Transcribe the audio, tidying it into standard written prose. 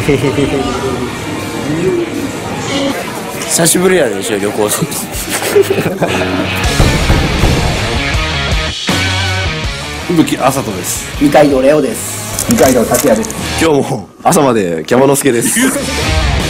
久しぶりやでしょ、旅行する。 吹雪あさとです。 二階堂レオです。 二階堂達也です。 今日も朝までキャバの助です。